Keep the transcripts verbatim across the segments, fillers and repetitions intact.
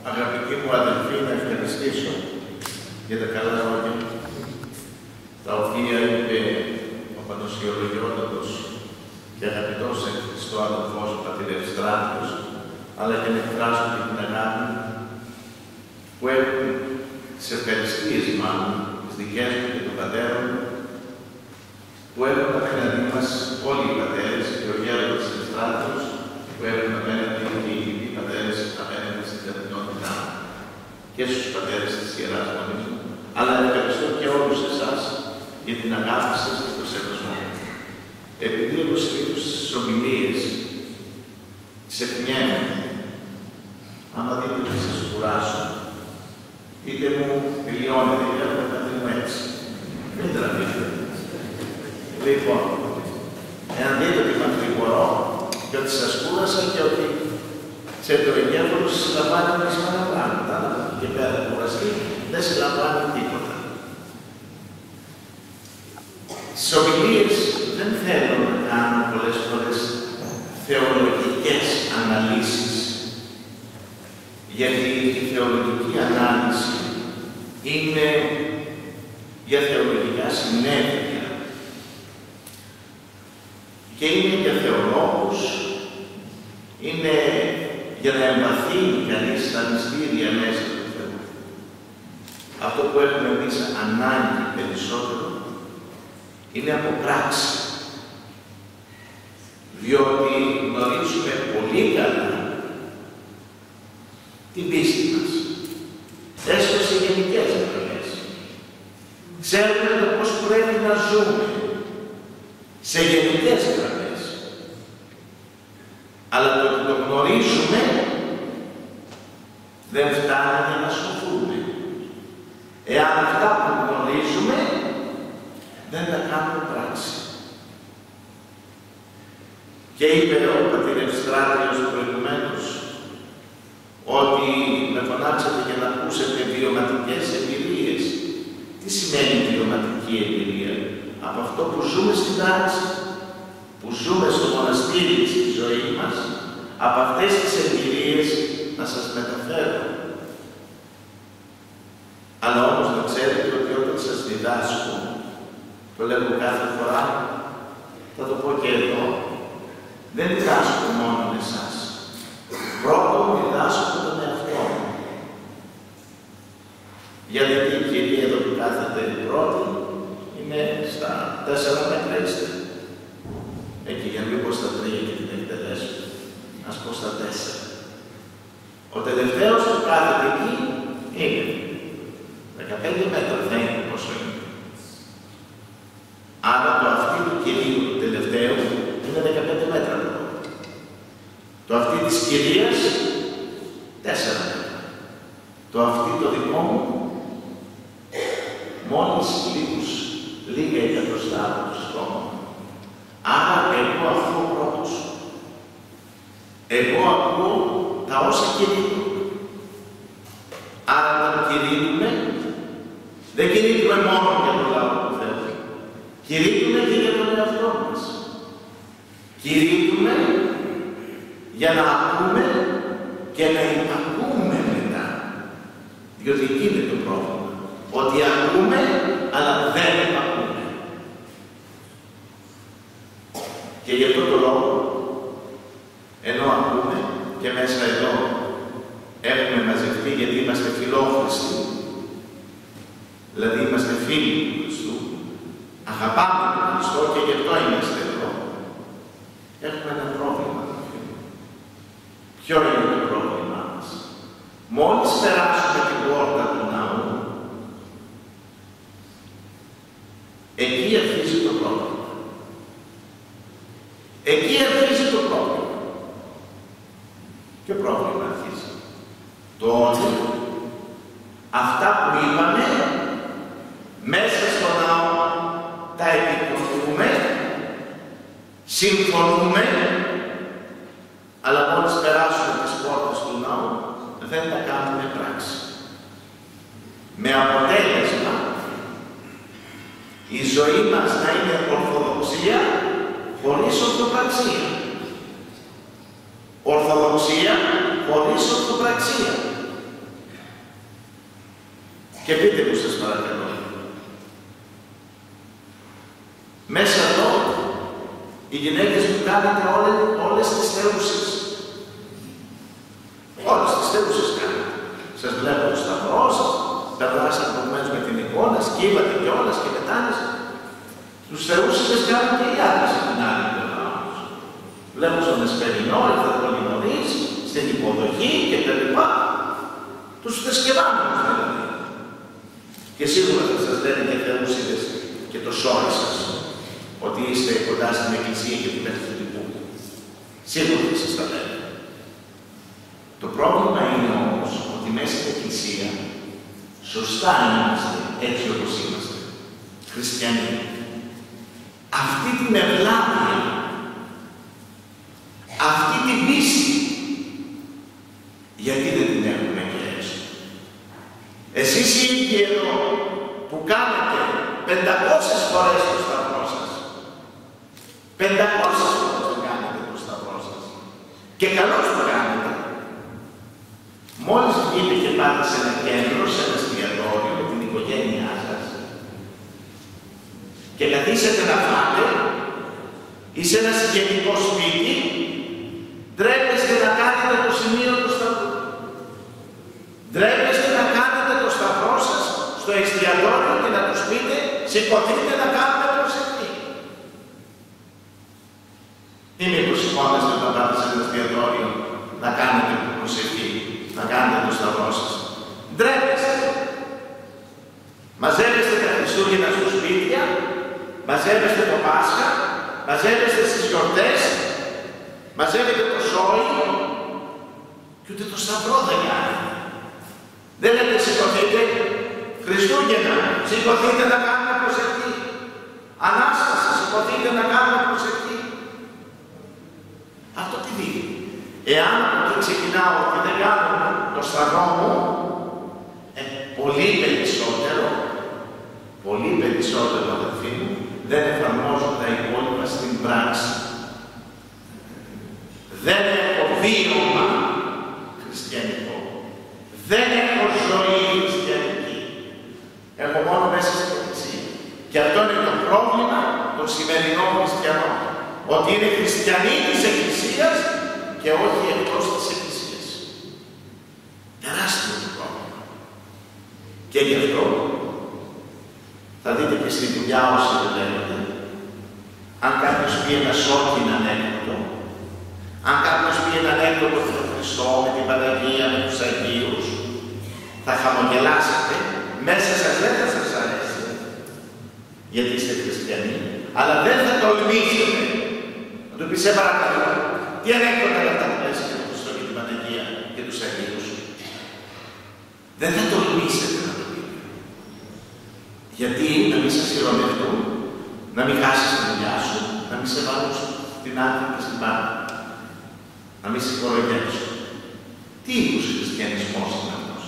Αγαπητοί μου αδελφοί, να ευχαριστήσω για τα καλά λόγια, τα οποία είπε ο Πανοσιολογιότατος και αγαπητός εν Χριστώ αδελφός ο πατήρ Ευστράτιος, αλλά και να εκφράσω και την αγάπη που έχουν τις ευχαριστίες μάλλον, τις δικές μου και των πατέρων, που έχουν απέναντι μας όλοι οι πατέρες και ο γέροντας Ευστράτιος, που έχουν απέναντι και οι λοιποί πατέρες απέναντι στην καθημερινότητά και στους πατέρες της Ιεράς Μονής μου. Αλλά ευχαριστώ και όλους εσάς για την αγάπη σας και το σεβασμό. Επειδή εγώ συνήθως στις ομιλίες ξεχνιέμαι, άμα δείτε να σας κουράσω, είτε μου τελειώνετε ή να κάτι μου έτσι. Μην τραβείτε. Λοιπόν, εάν δείτε ότι μακρηγορώ και ότι σας κούρασα και ότι ξέρετε ο εγκέφαλος συλλαμβάνει ορισμένα πράγματα, αλλά και πέρα κουραστεί δεν συλλαμβάνει τίποτα. Στις ομιλίες δεν θέλω να κάνω πολλές φορές θεολογικές αναλύσεις, γιατί η θεολογική ανάλυση είναι για θεολογικά συνέδρια και είναι για θεολόγους, είναι για να εμβαθύνει κανείς στα μυστήρια μέσα του Θεού. Αυτό που έχουμε εμείς ανάγκη περισσότερο είναι από πράξη. Διότι γνωρίζουμε πολύ καλά την πίστη μας. Έστω σε γενικές γραμμές. Ξέρουμε το πώς πρέπει να ζούμε. Σε γενικές γραμμές. Αλλά το ότι το γνωρίζουμε δεν φτάνει για να σωθούμε. Εάν αυτά που γνωρίζουμε δεν τα κάνουμε πράξη. Και είπε ο πατήρ Ευστράτιος προηγουμένως ότι με φωνάξατε για να ακούσετε βιωματικές εμπειρίες. Τι σημαίνει βιωματική εμπειρία? Από αυτό που ζούμε στην τάξη, που ζούμε στο μοναστήρι στη ζωή μας, από αυτές τις εμπειρίες να σας μεταφέρω. Αλλά όμως να ξέρετε ότι όταν σας διδάσκω, το λέγω κάθε φορά, θα το πω και εδώ, δεν διδάσκω μόνο εσάς. Πρώτον διδάσκω τον εαυτό μου. Γιατί η κυρία εδώ που κάθεται πρώτη είναι στα τέσσερα μέτρα είστε. Εκεί για να μην πω στα τρία και την εκτελέσω. Ας πω στα τέσσερα. Ο τελευταίος που κάθεται εκεί είναι δεκαπέντε μέτρα, δεν είναι πόσο είναι. Άρα το αυτί του κυρίου του τελευταίου είναι δεκαπέντε μέτρα. Το αυτί της κυρίας τέσσερα μέτρα. Το αυτί το δικό μου μόλις λίγους, λίγα εκατοστά από το στόμα. Άρα εγώ ακούω πρώτος. Εγώ ακούω τα όσα κηρύττω. Άρα όταν κηρύττουμε, δεν κηρύττουμε μόνο για τον λαό του Θεού. Κηρύττουμε και για τον εαυτό μας. Κηρύττουμε για να ακούμε και να υπακούμε μετά. Διότι εκεί είναι το πρόβλημα. Ότι ακούμε, αλλά δεν υπακούμε. Και γι' αυτό το λόγο, ενώ ακούμε και μέσα εδώ έχουμε μαζευτεί γιατί είμαστε φιλόχριστοι, δηλαδή είμαστε φίλοι του Χριστού, αγαπάμε τον Χριστό και γι' αυτό είμαστε εδώ, έχουμε ένα πρόβλημα. Ποιο είναι το πρόβλημά μας? Μόλις περάσουμε την πόρτα του ναού, εκεί αρχίζει το πρόβλημα. Εκεί αρχίζει το πρόβλημα. Ποιο πρόβλημα αρχίζει? Το ότι αυτά που είπαμε μέσα στο ναό τα επικοινωνούμε, συμφωνούμε, αλλά μόλις περάσουμε τις πόρτες του ναού δεν τα κάνουμε πράξη. Με αποτέλεσμα η ζωή μας να είναι ορθοδοξία χωρίς ορθοπραξία. Ορθοδοξία χωρίς ορθοπραξία. Και πείτε μου σας παρακαλώ. Μέσα εδώ, οι γυναίκες που κάνετε όλες, όλες τις θεούσες. Όλες τις θεούσες κάνετε. Σας βλέπω το σταυρό σας, περνάσατε προηγουμένως με την εικόνα, σκύβατε κιόλας και μετάνες. Τους θεούσες τις κάνουν και οι άντρες από την άλλη πλευρά όμως. Βλέπω στον Εσπερινό, έρθατε πολύ νωρίς, στην υποδοχή και τα λοιπά. Τους θρησκευάνουν δηλαδή. Και σίγουρα θα σας λένε και θεούσιδες και το σώρι σας, ότι είστε κοντά στην Εκκλησία και την πέφτει του τυπού. Σίγουρα θα σας τα λένε. Το πρόβλημα είναι όμως ότι μέσα στην Εκκλησία σωστά είμαστε έτσι όπως είμαστε. Χριστιανοί. Αυτή την ευλάβεια, αυτή την πίστη, γιατί δεν την έχουμε και έξω. Εσείς οι ίδιοι εδώ που κάνετε πεντακόσιες φορές το σταυρό σας, πεντακόσιες φορές το κάνετε το σταυρό σας και καλώς το κάνετε. Μόλις βγείτε και πάτε σε ένα κέντρο, σε ένα εστιατόριο με την οικογένειά σας και καθίσετε να φάτε ή σε ένα συγγενικό σπίτι, ντρέπεστε να κάνετε το σημείο του σταυρού. Ντρέπεστε να κάνετε το σταυρό σας στο εστιατόριο και να τους πείτε σηκωθείτε να κάνετε προσευχή. Ή μήπως σηκώνεστε όταν πάτε σε ένα εστιατόριο να κάνετε προσευχή, να κάνετε το σταυρό σας. Ντρέπεστε. Μαζεύεστε τα Χριστούγεννα στο σπίτια, μαζεύεστε το Πάσχα, μαζεύεστε στις γιορτές, μαζεύετε το σόι και ούτε το σταυρό δεν κάνει. Δεν λέτε σηκωθείτε, Χριστούγεννα, σηκωθείτε να κάνουμε προσευχή. Ανάσταση, σηκωθείτε να κάνουμε προσευχή. Αυτό τι δείχνει. Εάν από εκεί ξεκινάω και δεν κάνω το σταυρό μου, ε, πολύ περισσότερο, πολύ περισσότερο αδελφοί μου, δεν εφαρμόζω τα υπόλοιπα στην πράξη. Δεν έχω βίωμα χριστιανικό. Δεν έχω ζωή χριστιανική. Έχω μόνο μέσα στην Εκκλησία. Και αυτό είναι το πρόβλημα των σημερινών χριστιανών. Ότι είναι χριστιανοί της Εκκλησίας και όχι εκτός της Εκκλησίας. Τεράστιο το πρόβλημα. Και γι' αυτό θα δείτε και στη δουλειά όσοι το λέγονται. Αν κάποιος πει ένα σόκκιν ανέκδοτο, αν κάποιος πει ένα ανέκδοτο με τον Χριστό, με την Παναγία, με τους Αγίους, θα χαμογελάσετε, μέσα σας δεν θα σας αρέσει, γιατί είστε χριστιανοί, αλλά δεν θα τολμήσετε να του πει σε παρακαλώ, τι ανέκδοτα είναι αυτά που λες για τον Χριστό και την Παναγία και τους Αγίους. Δεν θα τολμήσετε να το πείτε. Γιατί να μην σας χειρονευτούν, να μην χάσεις τη δουλειά σου, να μην σε βάλουν στην άκρη και στην πάνω. Να μην σε κοροϊδέψουν. Τι είδους χριστιανισμός είναι αυτός.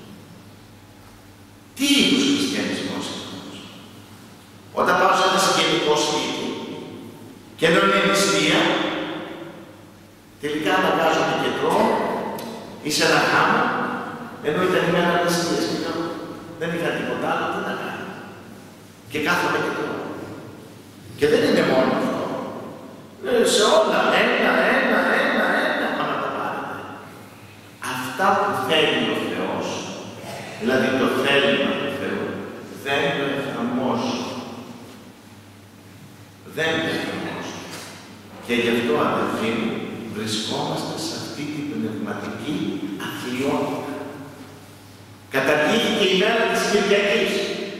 Τι είδους χριστιανισμός είναι αυτός. Όταν πάω σε ένα συγγενικό σπίτι και ενώ είναι νηστεία, τελικά αναγκάζομαι και τρώω ή σε ένα χάμο, ενώ ήταν ημέρα νηστείας και λέω, δεν είχα τίποτα άλλο, τι να κάνω. Και κάθομαι και τρώω. Και δεν είναι μόνο αυτό. Ε, σε όλα, ένα, ένα, ένα, ένα, πάμε να τα πάρετε. Αυτά που θέλει ο Θεός, δηλαδή το θέλημα του Θεού, δεν το εφαρμόζω. Δεν το εφαρμόζω. Και γι' αυτό, αδελφοί μου, βρισκόμαστε σε αυτή την πνευματική αθλειότητα. Καταργήθηκε η μέρα της Κυριακής.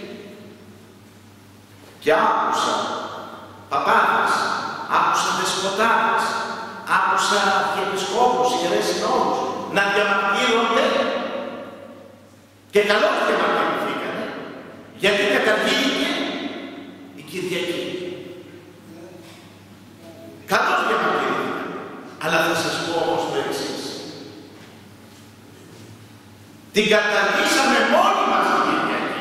Και άκουσα παπάδες, άκουσα δεσποτάδες, άκουσα αρχιεπισκόπους, ιερές συνόδους να διαμαρτύρονται και καλώς διαμαρτυρηθήκανε γιατί καταργήθηκε η Κυριακή. Καλώς διαμαρτυρηθήκανε. Αλλά θα σας πω όμως το εξής. Την καταργήσαμε μόνοι μας την Κυριακή.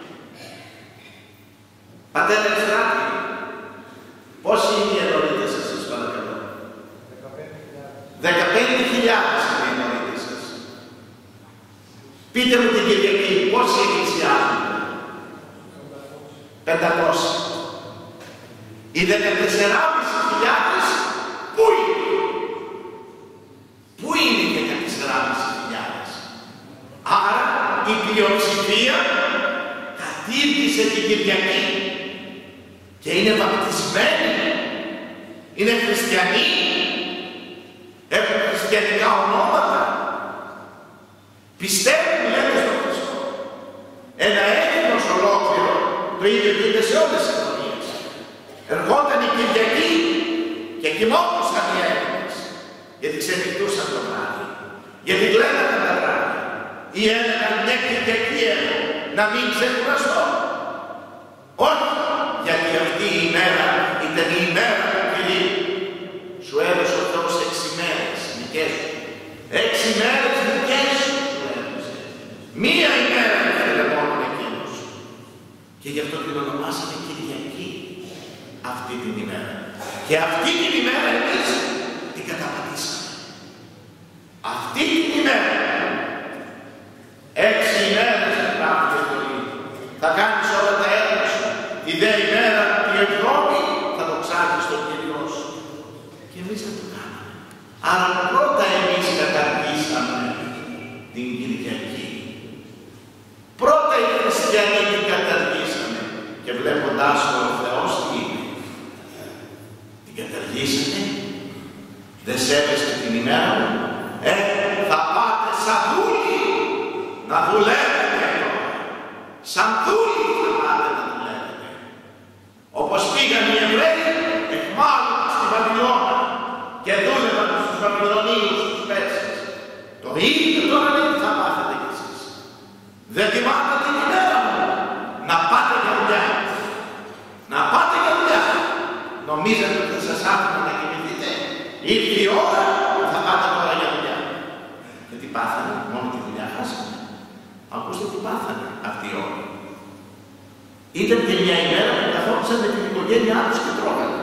Πατέρα Ευστράτη, πόσοι είναι οι ενορίτες σας, σας παρακαλώ. δεκαπέντε χιλιάδες είναι οι ενορίτες σας. Πείτε μου την Κυριακή, πόσοι εκκλησιάζονται? πεντακόσια. Οι δεκατεσσεράμισι χιλιάδες πού είναι? Πού είναι οι δεκατεσσεράμισι χιλιάδες? Άρα η πλειοψηφία κατήργησε την Κυριακή και είναι βαπτισμένοι, είναι χριστιανοί, έχουν χριστιανικά ονόματα, πιστεύουν, λένε στον Χριστό. Ένα έθνος ολόκληρο, το ίδιο γίνεται σε όλες τις κοινωνίες. Ερχόταν η Κυριακή και κοιμόντουσαν οι Έλληνες, γιατί ξενυχτούσαν το βράδυ, γιατί κλαίνανε τα βράδια, ή έλεγαν μια Κυριακή έχω, να μην ξεκουραστώ. Όχι, γιατί αυτή η ημέρα ήταν η ημέρα του Κυρίου. Σου έδωσε ο Θεός έξι μέρες δικές σου. Έξι μέρες δικές σου σου έδωσε. Μία ημέρα ήθελε μόνο εκείνος. Και γι' αυτό την ονομάσαμε Κυριακή αυτή την ημέρα. Και αυτή την ημέρα εμείς την καταπατήσαμε. Αυτή την ημέρα. Έξι ημέρες γράφει η ζωή. Θα κάνεις όλα τα έργα σου. Η δε ημέρα, η εβδόμη, θα το ψάχνεις στον Κύριό σου. Και εμείς δεν το κάναμε. Αλλά πρώτα εμείς καταργήσαμε την Κυριακή. Πρώτα οι χριστιανοί την καταργήσαμε. Και βλέποντάς το ο Θεός τι είναι? Την καταργήσαμε. Δεν σέβεστε την ημέρα μου. Ε, θα πάτε σαν δούλοι να δουλεύετε. Σαν δούλοι θα πάτε να δουλεύετε. Όπως πήγαν οι Εβραίοι εχμάλωτα στη Βαβυλώνα και δούλευαν στους Βαβυλωνίους, στους Πέρσες. Το ίδιο τώρα δεν θα πάθετε κι εσείς. Δεν τιμάτε την ημέρα μου. Να πάτε για δουλειά. Να πάτε για δουλειά. Νομίζετε ότι θα σας άφηνα να κοιμηθείτε? Ήρθε η ώρα που θα πάτε τώρα για δουλειά. Και τι πάθανε? Μόνο τη δουλειά χάσανε. Ακούστε τι πάθανε αυτή η ώρα. Ήταν και μια ημέρα που καθόντουσαν με την οικογένειά τους και τρώγανε.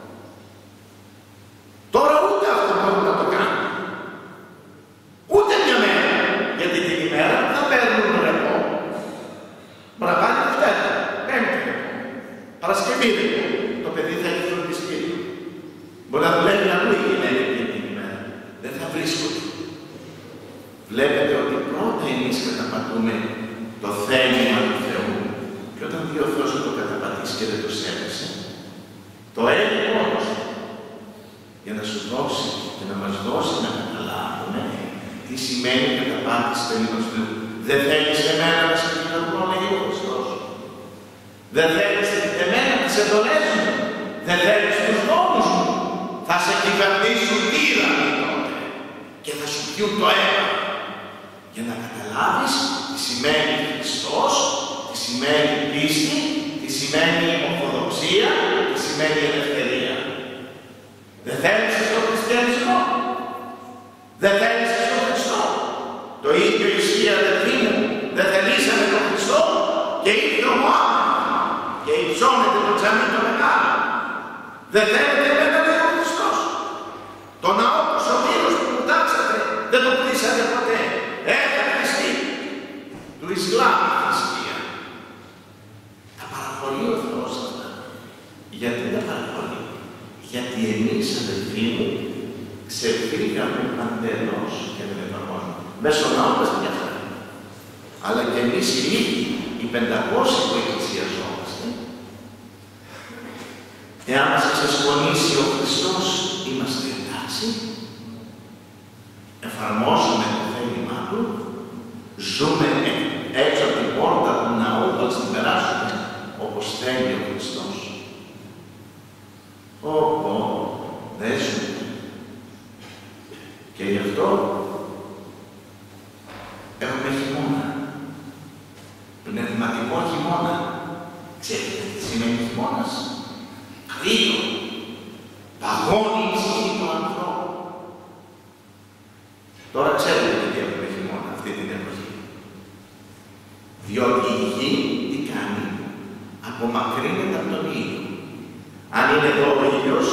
Τώρα ούτε αυτό μπορούν να το κάνουν. Ούτε μια μέρα. Γιατί την ημέρα θα παίρνουν ρεπό. Μπορεί να πάνε Δευτέρα, Πέμπτη ρεπό. Παρασκευή ρεπό. Το παιδί θα έχει φροντιστήριο. Μπορεί να δουλεύει αλλού η γυναίκα για την ημέρα. Δεν θα βρίσκονται. Βλέπετε ότι πρώτα εμείς καταπατούμε το θέλημα του Θεού. Και όταν δει ο Θεός το καταπατήσει και δεν το σέβεσαι, το έγινε μόνος για να σου δώσει και να μας δώσει να καταλάβουμε τι σημαίνει καταπάτηση του θέληματος του Θεού. Δεν θέλεις εμένα να σε κοινωνώ, λέγει ο Χριστός. Δεν θέλεις εμένα τις εντολές μου. Δεν θέλεις τους νόμους μου. Θα σε κυβερνήσουν τύρανοι τότε και θα σου πιούν το αίμα. Για να καταλάβεις τι σημαίνει Χριστός, τι σημαίνει πίστη, τι σημαίνει ορθοδοξία, τι σημαίνει ελευθερία. Δεν θέλεις στον χριστιανισμό. Δεν θέλεις στον Χριστό. Το ίδιο ισχύει, αδελφοί μου. Δεν θελήσανε τον Χριστό και ήρθε ο Μωάμεθ και υψώνεται το τζαμί το μεγάλο. Δεν θέλετε εμένα, λέει ο Χριστός. Το ναό του Σωτήρος που μου τάξατε δεν το πτήσατε ποτέ. Έχα Χριστή του Ισλάμ η θρησκεία. Τα παραχωρεί ο Θεός αυτά. Γιατί τα παραχωρεί? Γιατί εμείς, αδελφοί μου, ξεφύγαμε παντελώς και δεν εφαρμόζουμε. Μέσω ναού μας μια χαρά. Αλλά και εμείς οι λίγοι, οι πεντακόσιοι που εκκλησιαζόμαστε, εάν μας εξασχολήσει ο Χριστός, είμαστε εντάξει, εφαρμόζουμε το θέλημά Του, ζούμε έξω από την πόρτα του ναού, θα την περάσουμε όπως θέλει ο Χριστός. Ωπω, δεν ζούμε. Και γι' αυτό έχουμε χειμώνα. Πνευματικό χειμώνα. Ξέρετε τι σημαίνει χειμώνας? Κρύο. Παγώνει η ψυχή του ανθρώπου. Τώρα ξέρετε γιατί έχουμε χειμώνα αυτή την εποχή. Διότι η γη τι κάνει? Απομακρύνεται από τον ήλιο. Αν είναι εδώ ο ήλιος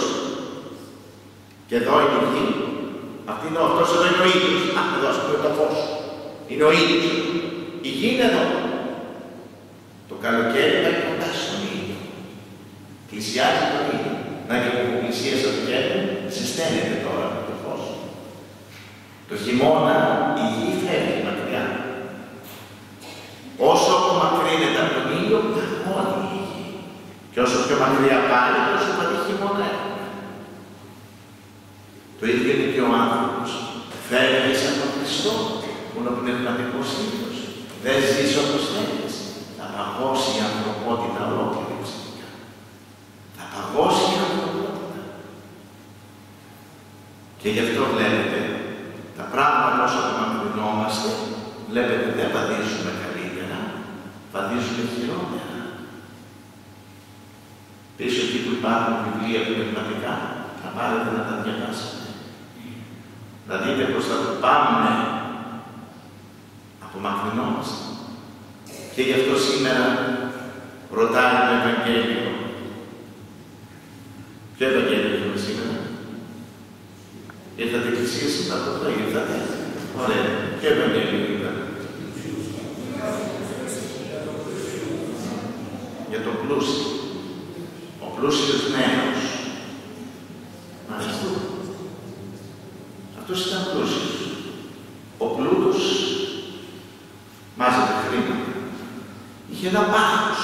και εδώ είναι η γη, αυτή είναι αυτός εδώ είναι ο ήλιος. Α, εδώ ας πούμε το φως. Είναι ο ήλιος. Η γη είναι εδώ. Το καλοκαίρι πάει κοντά στον ήλιο. Πλησιάζει τον ήλιο. Να και που πλησίασα το γέννη, ζεσταίνεται τώρα με το φως. Το χειμώνα η γη φεύγει μακριά. Όσο απομακρύνεται από τον ήλιο, παγώνει η γη. Και όσο πιο μακριά πάει, τόσο βαρύ χειμώνα έχουμε. Το ίδιο είναι και ο άνθρωπος. Φεύγεις από τον Χριστό, που είναι ο πνευματικός ήλιος. Δεν ζεις όπως θέλεις. Θα παγώσει η ανθρωπότητα ολόκληρη ψυχικά. Θα παγώσει η ανθρωπότητα. Και γι' αυτό βλέπετε, τα πράγματα όσο απομακρυνόμαστε, βλέπετε δεν βαδίζουμε καλύτερα, βαδίζουμε χειρότερα. Πίσω εκεί που υπάρχουν βιβλία πνευματικά, θα πάρετε να τα διαβάσετε. Να δείτε πως θα το πάμε, απομακρυνόμαστε. Και γι' αυτό σήμερα ρωτάει το Ευαγγέλιο. Ποιο Ευαγγέλιο έχουμε σήμερα? Ήρθατε εκκλησία σήμερα το πρωί, ήρθατε. Ωραία. Ποιο Ευαγγέλιο ήταν? Για το πλούσιο. Ο πλούσιος νέος. Μάλιστα. Αυτός ήταν πλούσιος. Ο πλούτος μάζευε χρήματα. Είχε ένα πάθος.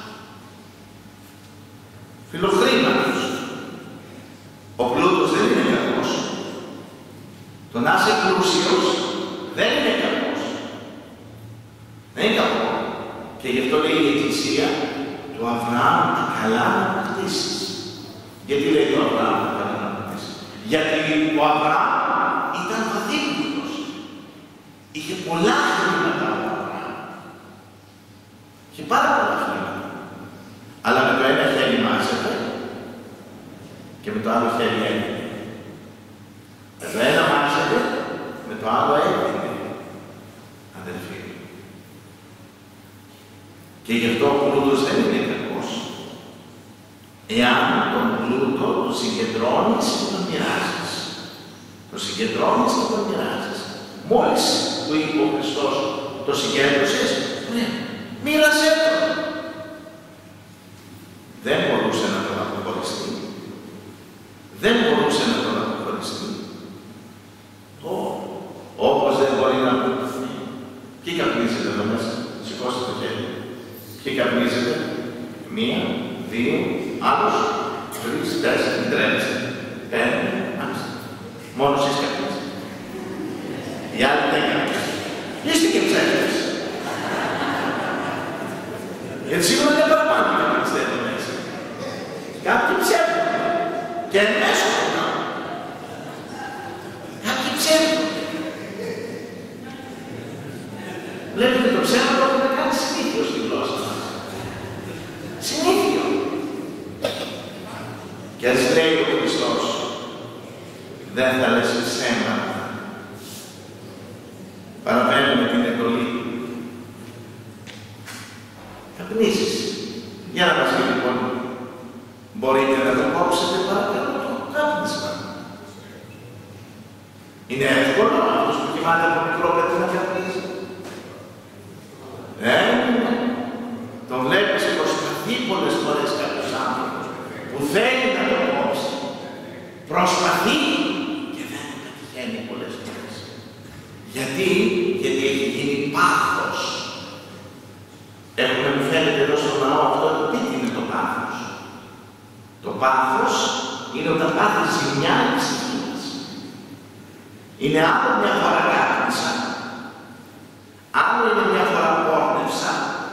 Φιλοχρήματος. Ο πλούτος δεν είναι κακός. Το να είσαι πλούσιος δεν είναι κακός. Δεν είναι κακό. Και γι' αυτό λέει η Εκκλησία του Αβραάμ τα καλά να αποκτήσεις. Γιατί λέει το Αβραάμ τα καλά να αποκτήσεις? Γιατί ο Αβραάμ ήταν βαθύγλωτος. Είχε πολλά χρήματα ο Αβραάμ. Είχε πάρα πολλά χρήματα. Αλλά με το ένα χέρι μάζευε και με το άλλο χέρι έδινε. Με το ένα μάζευε, με το άλλο έδινε. Αδελφοί. Και γι' αυτό ο πλούτος δεν είναι κακός. Εάν τον πλούτο το συγκεντρώνεις και τον μοιράζεις. Το συγκεντρώνεις και τον μοιράζεις. Μόλις του είπε ο Χριστός, το συγκέντρωσες, ναι, μοίρασέ το. Δεν μπορούσε να τον αποχωριστεί. Δεν μπορούσε να τον αποχωριστεί. Όπως δεν μπορεί να αποχωριστεί. Ποιοι καπνίζετε εδώ μέσα? Σηκώστε το χέρι. Ποιοι καπνίζετε? Μία, δύο, άλλος, τρεις, τέσσερις, μην τρέμεστε. Πέντε, άμεσα. Μόνο εσείς καπνίζετε. Οι άλλοι δεν καπνίζετε. Είστε και ψεύτες. Γιατί σίγουρα δεν παραπάνω να καπνίζετε εδώ μέσα. Κάποιοι ψεύδονται. Και εν μέσω του νόμου. Κάποιοι ψεύδονται. Βλέπετε το ψέμα το έχουμε κάνει συνήθιο στη γλώσσα μας. Συνήθιο. Και ας λέει ο Χριστός, δεν θα λες ψέματα. Παραβαίνουμε την εντολή. Καπνίζεις. Για να μας πει λοιπόν, μπορείτε να το κόψετε παρακαλώ το κάπνισμα. Είναι εύκολο αυτός που κοιμάται από μικρό παιδί να καπνίζει? Δεν είναι. Τον βλέπεις και προσπαθεί πολλές φορές κάποιος άνθρωπος που θέλει να το κόψει. Προσπαθεί και δεν το πετυχαίνει πολλές φορές. Γιατί? Γιατί έχει γίνει πάθος. Έχουμε μου φαίνεται εδώ στο ναό αυτό το τι είναι το πάθος. Το πάθος είναι όταν πάθει ζημιά η ψυχή μας. Είναι άλλο μια φορά κάπνισα, άλλο είναι μια φορά πόρνευσα,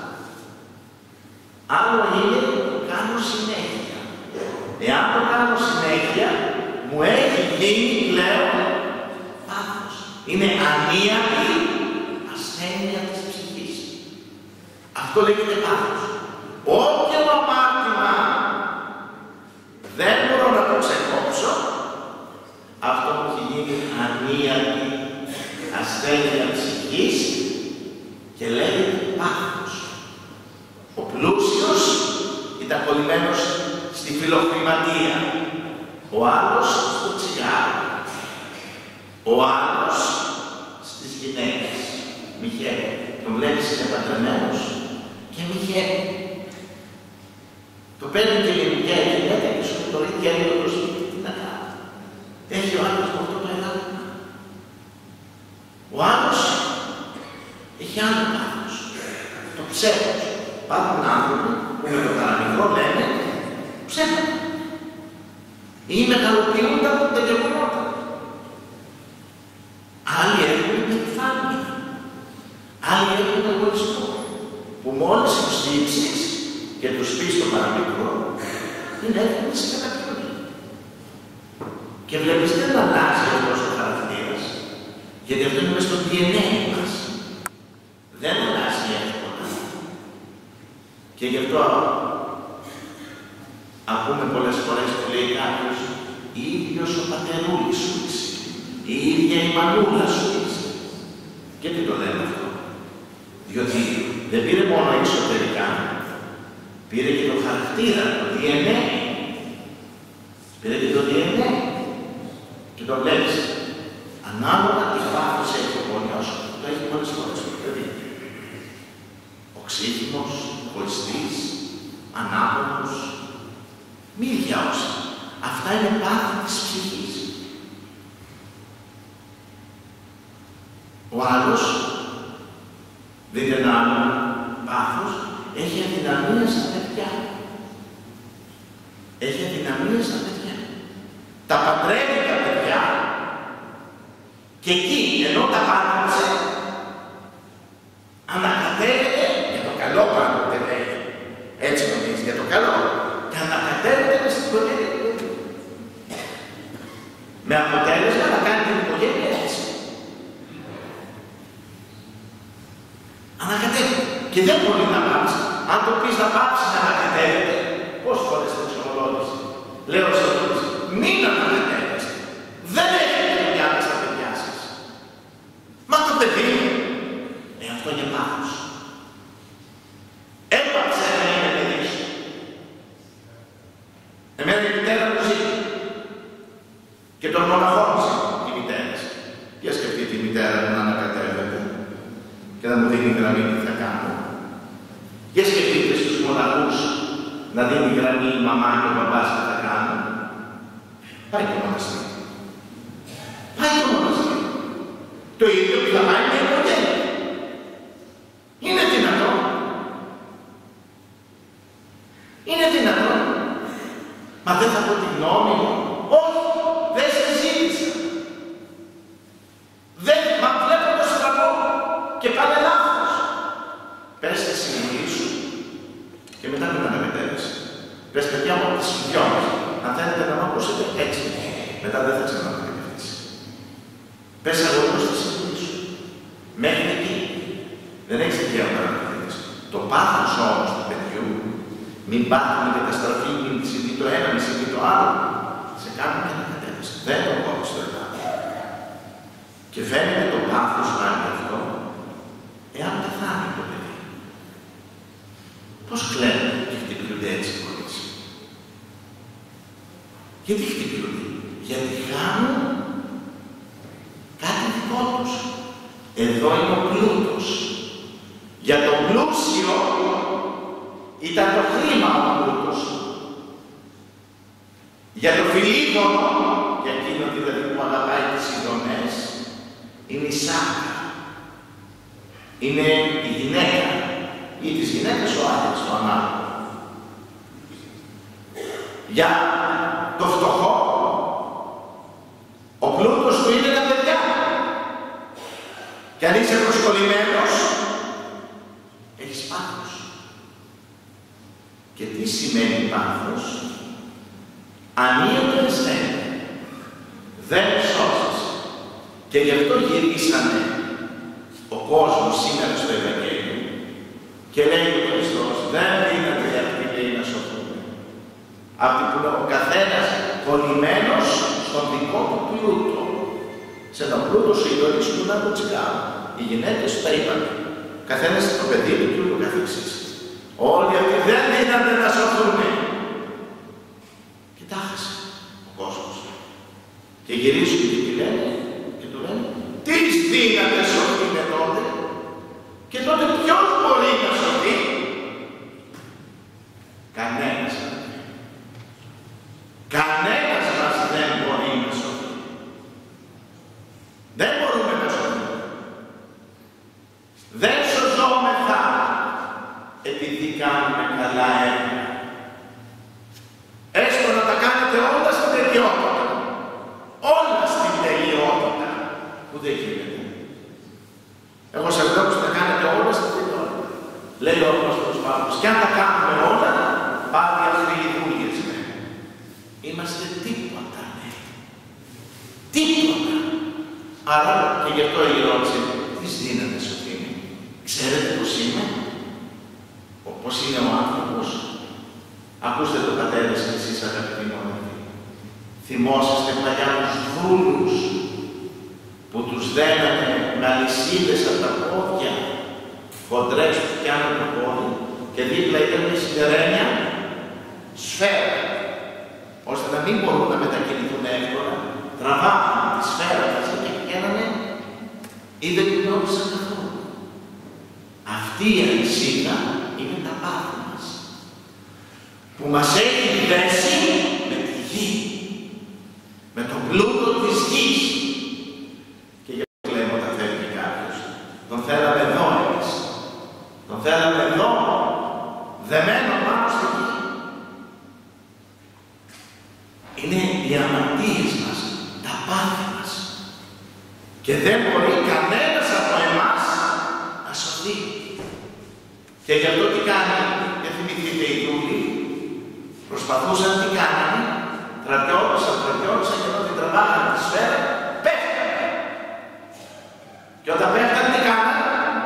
άλλο είναι το κάνω συνέχεια. Εάν το κάνω συνέχεια, μου έχει γίνει πλέον πάθος. Είναι ανίατη ασθένεια της ψυχής. Αυτό λέγεται πάθος. Όποιο αμάρτημα δεν μπορώ να το ξεκόψω, αυτό που έχει γίνει ανίατη ασθένεια ψυχής και λέγεται πάθος. Ο πλούσιος ήταν κολλημένος στη φιλοχρηματία, ο άλλος στο τσιγάρο, ο άλλος στις γυναίκες. Μιχαήλ. Τον βλέπεις είναι παντρεμένος και Μιχαήλ. Το παίρνει και η Μιχαήλ και λέτε και σου το λέει και έλεγε το σπίτι, τι να κάνει. Έχει ο άλλος με αυτό το ελάττωμα. Ο άλλος έχει άλλο πάθος. Το ψεύδος. Υπάρχουν άνθρωποι που με το παραμικρό λένε ψεύδος. Ή μεγαλοποιούνται από τα γεγονότα. Άλλοι έχουν υπερηφάνεια. Άλλοι έχουν εγωισμό. Που μόλις τους δείξεις και τους πεις το παραμικρό, είναι έτοιμοι σε καταπληκτή. Και βλέπεις δεν αλλάζει αυτός ο χαρακτήρας, γιατί αυτό είναι μες στο ντι εν έι μας. Δεν αλλάζει εύκολα. Και γι' αυτό ακούμε πολλές φορές που λέει κάποιος ίδιος ο πατερούλης σου είσαι, η ίδια η μανούλα σου είσαι. Και τι το λέμε αυτό. Διότι δεν πήρε μόνο εξωτερικά, πήρε και το χαρακτήρα, το ντι εν έι. Πήρε και το ντι εν έι. Και το βλέπεις. Ανάλογα τι πάθος έχει ο γονιός, το έχει πολλές φορές το παιδί. Οξύχυμος, εγωιστής, ανάποδος, μη διάωσα. Αυτά είναι πάθη της ψυχής. Ο άλλος, δείτε ένα άλλο πάθος, έχει αδυναμία στα παιδιά. Έχει αδυναμία στα παιδιά. Τα παντρεύει τα παιδιά και εκεί, ενώ τα πάτρεψε, ανακατεύεται για το καλό πάντοτε λέει. Έτσι νομίζει, για το καλό. Και ανακατεύεται μες στην οικογένεια. Με αποτέλεσμα να κάνει την οικογένεια έτσι. Ανακατεύεται. Και δεν μπορεί να πάψει. Αν το πεις να πάψει να ανακατεύεται, πόσες φορές το εξομολόγησε. Λέω σε αυτούς, μην ανακατεύεστε. Δεν έχετε δουλειά με στα παιδιά σας. Μα το παιδί, ε, αυτό είναι πάθος. Έπαψε να είναι παιδί σου. Εμένα η μητέρα μου ζει. Και τον μοναχώνησε η μητέρα. Για σκεφτείτε η μητέρα μου να ανακατεύεται και να μου δίνει γραμμή τι θα κάνω. Για σκεφτείτε στους μοναχούς να δίνει γραμμή η μαμά και ο μπαμπάς τι θα κάνω. Πάει το μοναστήρι. Πάει το μοναστήρι. Το ίδιο που θα πάει και η οικογένεια. Είναι δυνατόν. Είναι δυνατόν. Μα δεν θα πω τη γνώμη μου. Όχι, δεν σε ζήτησα. Δεν, μα βλέπω το στραβό και πάνε λάθος. Πες τη συμβουλή σου και μετά μην αναμετέρεσαι. Πες παιδιά μου τις συμβιώνεις. Αν θέλετε να μ' ακούσετε έτσι, μετά δεν θα ξαναμετέρεσαι. Πες αγωνίως τη συμβουλή σου. Μέχρι εκεί δεν έχεις δικαίωμα να αναμετέρεσαι. Το πάθος όμως του παιδιού, μην πάθουμε καταστροφή, μην συμβεί το ένα, μην συμβεί το άλλο. Σε κάνουν και να κατέβεις. Δεν το κόβεις στο Ελλάδα. Και φαίνεται το πάθος πάλι αυτό, εάν πεθάνει το παιδί. Πώς κλαίνουν και χτυπιούνται έτσι οι γονείς. Γιατί χτυπιούνται. Γιατί χάνουν κάτι δικό τους. Εδώ είναι ο πλούτος. Για τον πλούσιο ήταν το χρήμα ο πλούτος. Για το φιλίδωνο, για εκείνο δηλαδή που αγαπάει τις ειδονές, είναι η σάκα. Είναι η γυναίκα ή της γυναίκας ο άντρας, το ανάλογο. Για το φτωχό, ο πλούτος του είναι τα παιδιά. Και αν είσαι προσκολλημένος, έχεις πάθος. Και τι σημαίνει πάθος? Ανίωτες δεν, δεν σώζεσαι. Και γι' αυτό γυρίσανε ο κόσμος σήμερα στο Ευαγγέλιο και λέει ο Χριστός, δεν δίνεται αυτή λέει να σωθούμε. Από που είναι ο καθένας κολλημένος στον δικό του πλούτο. Σε τον πλούτο σου ειδωρείς του να το τσιγάρο. Οι γυναίκες σου τα είπαν. Καθένας το παιδί του και ούτω καθεξής. Όλοι αυτοί δεν δίνεται να σωθούμε. Κοιτάξτε ο κόσμος. Και γυρίζουν και τι λένε και του λένε τι δύναται σωθήνε τότε. Δεν σωζόμεθα επειδή κάνουμε καλά έργα. Έστω να τα κάνετε όλα στην τελειότητα. Όλα στην τελειότητα. Που δεν γίνεται. Εγώ σε βλέπω να κάνετε όλα στην τελειότητα. Λέει ο Απόστολος Παύλος. Και αν τα κάνουμε όλα, πάλι αυτοί οι δούλειες. Είμαστε τίποτα, ναι. Τίποτα. Άρα και γι' αυτό η ερώτηση, τις δίνετε σοφήνη. Ξέρετε πώς είμαι, πώς είναι ο άνθρωπος. Ακούστε το πατέρες και εσείς αγαπητοί μου αδελφοί. Θυμόσαστε παλιά τους δούλους που τους δένανε με αλυσίδες από τα πόδια, χοντρές που πιάνουν το πόδι και δίπλα ήταν μια σιδερένια σφαίρα, ώστε να μην μπορούν να μετακινηθούν εύκολα, τραβάγανε τη σφαίρα μέσα και πηγαίνανε ή δεν την γνώρισαν καθόλου. Αυτή η αλυσίδα είναι τα πάθη μας, που μας έχει δέσει με τη γη, με τον πλούτο της γης. Και γι' αυτό λέμε όταν φεύγει κάποιος, τον θέλαμε εδώ εμείς, τον θέλαμε εδώ, δεμένο πάνω στη γη. Είναι οι αμαρτίες μας, τα πάθη μας. Και δεν μπορεί κανένας από εμάς να σωθεί. Και γι' αυτό τι κάνει, δεν θυμηθείτε οι δούλοι, προσπαθούσαν τι κάνανε, τραβιόντουσαν, τραβιόντουσαν και όταν την τραβάγανε τη σφαίρα, πέφτανε. Και όταν πέφτανε τι κάνανε,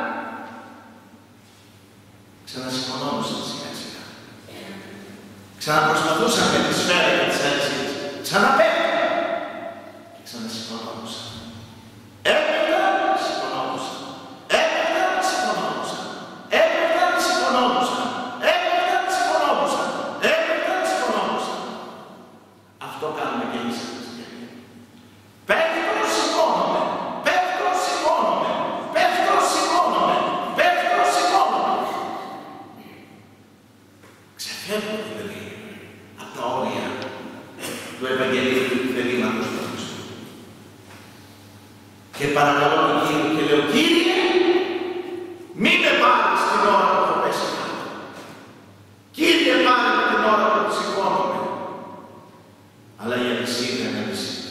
ξανασηκωνόντουσαν σιγά σιγά. Ξαναπροσπαθούσαν με τη σφαίρα και τις αλυσίδες, ξαναπέφτανε και ξανασηκωνόντουσαν. Έπεφταν, σηκωνόντουσαν. Έπεφταν, σηκωνόντουσαν. Έπεφταν, σηκωνόντουσαν. Έπεφταν, σηκωνόντουσαν. Έπεφταν, σηκωνόντουσαν. Αυτό κάνουμε και εμείς οι χριστιανοί. Πέφτω, σηκώνομαι. Πέφτω, σηκώνομαι. Πέφτω, σηκώνομαι. Πέφτω, σηκώνομαι. Ξεφεύγουμε δηλαδή από τα όρια του Ευαγγελίου του θελήματος του Χριστού. Και παρακαλώ τον Κύριο και λέω, Κύριε, μη με πάρεις την ώρα που θα πέσει κάτω. Κύριε, πάρε με την ώρα που σηκώνομαι. Αλλά η αλυσίδα είναι αλυσίδα.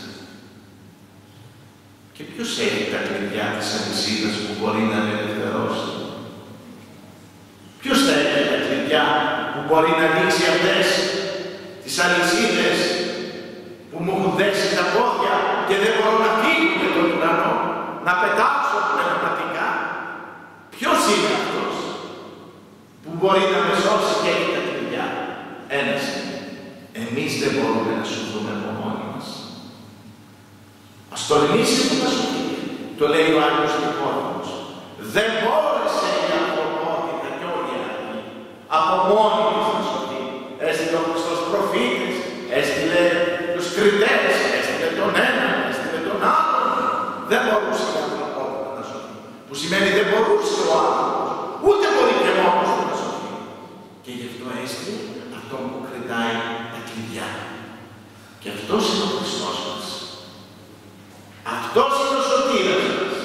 Και ποιος έχει τα κλειδιά της αλυσίδας που μπορεί να με ελευθερώσει. Ποιος θα έχει τα κλειδιά που μπορεί να ανοίξει αυτές τις αλυσίδες που μου έχουν δέσει τα πόδια και δεν μπορώ να φύγω με τον ουρανό, να πετάξω πνευματικά. Ποιος είναι αυτός που μπορεί να με σώσει και έχει τα κλειδιά? Ένας είναι. Εμείς δεν μπορούμε να σωθούμε από μόνοι μας. Ας τολμήσει που θα σου πει. Το λέει ο Άγιος Νικόδημος. Δεν μπόρεσε η ανθρωπότητα και όλη η άλλη από μόνη της να σωθεί. Έστειλε ο Χριστός προφήτες, έστειλε τους κριτές, έστειλε τον έναν, έστειλε τον άλλον. Δεν μπορούσε η ανθρωπότητα να σωθεί. Που σημαίνει δεν μπορούσε ο άνθρωπος, ούτε μπορεί και μόνος του να σωθεί. Και γι' αυτό έστειλε αυτό που κρατάει τα κλειδιά. Και αυτός είναι ο Χριστός μας. Αυτός είναι ο σωτήρας μας.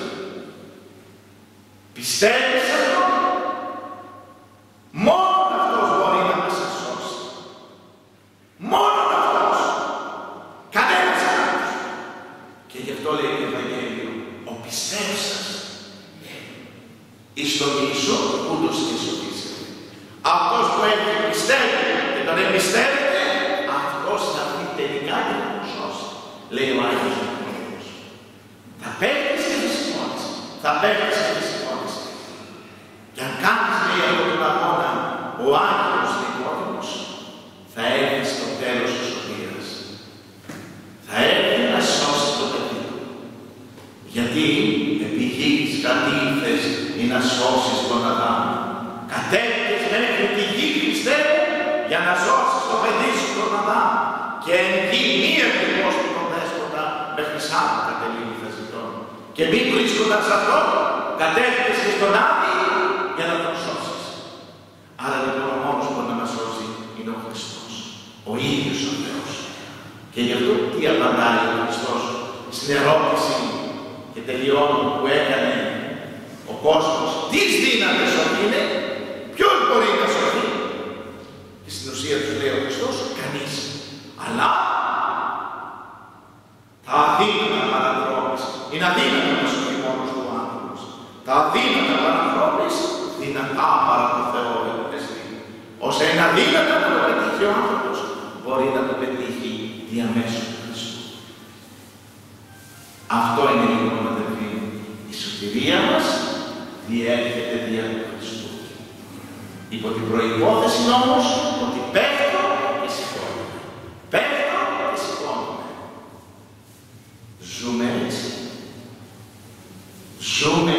Πιστεύεις αυτό? Μόνο αυτός μπορεί να μας σώσει. Μόνο αυτός. Κανένας άλλος. Και γι' αυτό λέει το Ευαγγέλιο, ο πιστεύσας εις τον Ιησού ούτως και σωτήσεται. Αυτός που έχει πιστεύει και τον εμπιστεύεται, αυτός θα πει τελικά και θα τον σώσει. Λέει ο Άγιος Νικόδημος. Θα πέφτεις και θα σηκώνεις. Θα πέφτεις και θα σηκώνεις. Και αν κάνεις, λέει, από τον αγώνα, ο Άγιος Νικόδημος θα έρθει στο τέλος της σωτήρας. Θα έρθει να σώσει το παιδί του. Γιατί επί γης κατήλθες ή να σώσεις τον Αδάμ. Κατέβηκες μέχρι τη γη, Χριστέ, για να σώσεις το παιδί σου τον Αδάμ. Και εν γη μη ακριβώς του τον δέσποτα μέχρι Σάββα κατελήγει θα ζητών. Και μη βρίσκοντας αυτό, κατέβηκες και στον Άδη για να τον σώσεις. Άρα λοιπόν ο μόνος που μπορεί να μας σώσει είναι ο Χριστός. Ο ίδιος ο Θεός. Και γι' αυτό τι απαντάει ο Χριστός στην ερώτηση και τελειώνω που έκανε ο Ο κόσμος τις δύνατες είναι, ποιος μπορεί να σωθεί? Και στην ουσία τους λέει ο Χριστός, κανείς. Αλλά τα αδύνατα παρανθρώπης, είναι αδύνατα να σωθεί μόνος του άνθρωπος. Τα αδύνατα παρανθρώπης, δυνατά παρά το Θεό έχουν εστί. Όσα είναι αδύνατα να το πετύχει ο άνθρωπος, μπορεί να το πετύχει διαμέσου του Χριστού. Αυτό είναι λοιπόν, αδελφοί, η σωτηρία μας διέρχεται δια του Χριστού. Υπό την προϋπόθεση όμως ότι πέφτω και σηκώνομαι. Πέφτω και σηκώνομαι. Ζούμε έτσι. Ζούμε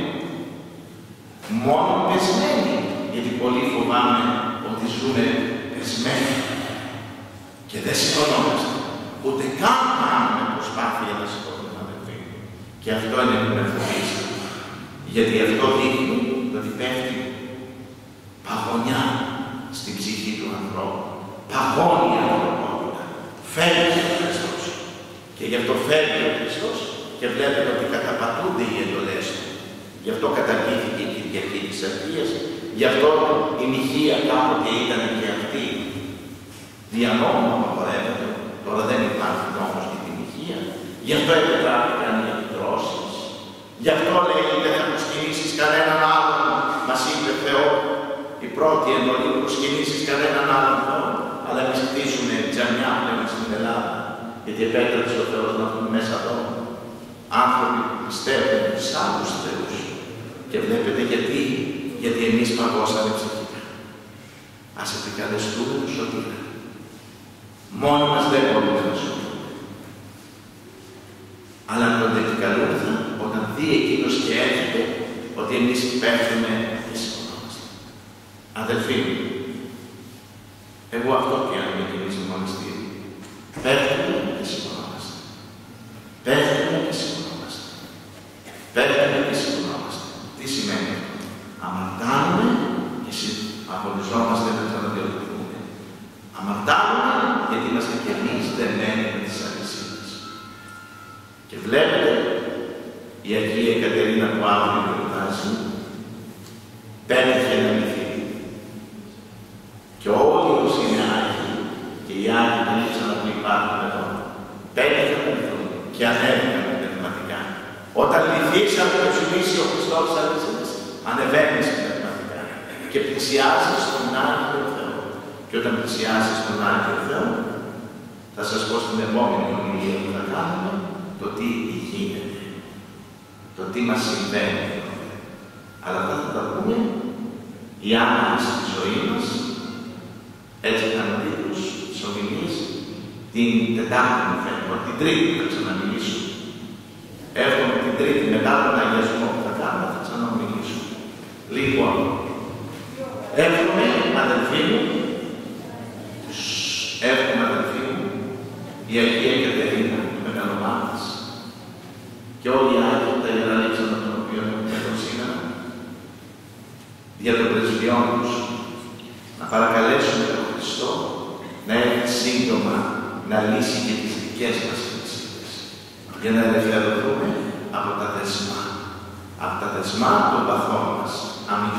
μόνο πεσμένοι, γιατί πολύ φοβάμαι ότι ζούμε πεσμένοι και δεν σηκωνόμαστε. Ούτε καν κάνουμε προσπάθεια να σηκώνουμε, αδελφοί. Και αυτό είναι που με φοβίζει. Γιατί αυτό δείχνει ότι πέφτει παγωνιά στην ψυχή του ανθρώπου. Παγώνει η ανθρωπότητα. Φεύγει ο Χριστός. Και γι' αυτό φεύγει ο Χριστός και βλέπετε ότι καταπατούνται οι εντολές του. Γι' αυτό καταργήθηκε η Κυριακή της Αγίας. Γι' αυτό η νηχεία κάποτε ήταν και αυτή. Δια νόμου απαγορεύεται. Τώρα δεν υπάρχει νόμος για την νηχεία. Γι' αυτό επιτράπηκαν οι εκτρώσεις. Γι' αυτό λέει δεν θα προσκυνήσεις κανέναν άλλον, μας είπε Θεό. Η πρώτη εντολή προσκυνήσεις κανέναν άλλον Θεό. Αλλά εμείς χτίσουμε τζαμιά πλέον στην Ελλάδα. Γιατί επέτρεψε ο Θεός να βγουν μέσα εδώ άνθρωποι που πιστεύουν τους άλλους θεούς. Και βλέπετε γιατί, γιατί εμείς παγώσαμε ψυχικά. Ας επικαλεστούμε τον σωτήρα. Μόνοι μας δεν μπορούμε να σωθούμε. Αλλά να τον επικαλούμεθα όταν δει εκείνος και έρχεται ότι εμείς πέφτουμε και σηκωνόμαστε. Αδελφοί μου, εγώ αυτό πιάνω και εμείς στο μοναστήρι. Πέφτουμε και σηκωνόμαστε. Πέφτουμε και σηκωνόμαστε. Πέφτουμε και σηκωνόμαστε. Τι σημαίνει αυτό? Αμαρτάνουμε και αγωνιζόμαστε να ξαναδιορθωθούμε. Αμαρτάνουμε γιατί είμαστε κι εμείς δεμένοι με τις αλυσίδες. Και βλέπετε, η Αγία Εκατερίνα που αύριο γιορτάζει, πέτυχε να μυθεί. Και όλοι όσοι είναι Άγιοι, και οι Άγιοι δεν ήξεραν που υπάρχουν εδώ, πέτυχε να μυθούν και ανέβηκαν πνευματικά. Όταν λυθήσαμε και σου λύσει ο Χριστός τις αλυσίδες, ανεβαίνεις πνευματικά και πλησιάζεις τον Άγιο Θεό. Και όταν πλησιάζεις τον Άγιο Θεό, θα σας πω στην επόμενη ομιλία που θα κάνουμε το τι γίνεται, το τι μας συμβαίνει. Αλλά αυτά θα τα πούμε οι άμυνες στη ζωή μας. Έτσι ήταν ο τίτλος της ομιλίας. Την Τετάρτη μου φαίνεται, την Τρίτη θα ξαναμιλήσω. Εύχομαι την Τρίτη μετά τον αγιασμό που θα κάνουμε, θα ξαναμιλήσω. Λοιπόν, εύχομαι αδελφοί μου, εύχομαι αδελφοί μου, η Αγία Εκατερίνα, η μεγαλομά της, και όλοι οι Άγιοι, τα Ιερά Λείψανα των οποίων έχουν σήμερα, για των πρεσβειών τους, να παρακαλέσουμε τον Χριστό να έρθει σύντομα να λύσει και τις δικές μας αλυσίδες, για να ελευθερωθούμε από τα δεσμά, από τα δεσμά των παθών μας. Αμήν.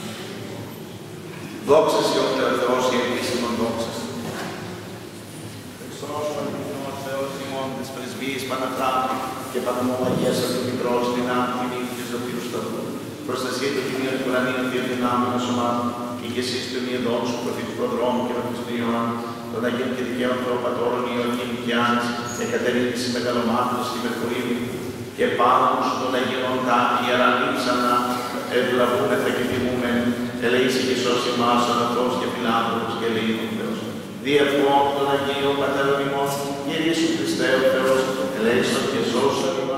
Δόξα σε ο Θεός και επίσημον δόξα. Χριστός ο Θεός ημών της πρεσβείας Παναθράτου και Πατμό Αγίας Αντιμητρός, δυνάμει την ύφη και ζωτήρου σταυρού. Προστασία του Κυρίου του Ουρανίου και δυνάμει να σωμάτου, και και εσείς του ιεδών σου προφήτου προδρόμου και βαπτιστού Ιωάννου, των Αγίων και δικαίων Θεοπατώρων Ιωαννήμ και Άννης, Εκατερίνης η Μεγαλομάτων στη Μερκουρίου, και πάνω στον Αγίων τα Ιερά Λείψανα, ευλαβούμεθα και τιμούμεν, ελεήσει και σώσει μας ο Θεός και φιλάνθρωπος και ελεήμων Θεός. Διευχών των Αγίων Πατέρων ημών, Κύριε Ιησού Χριστέ ο Θεός, ελέησον και σώσον ημάς.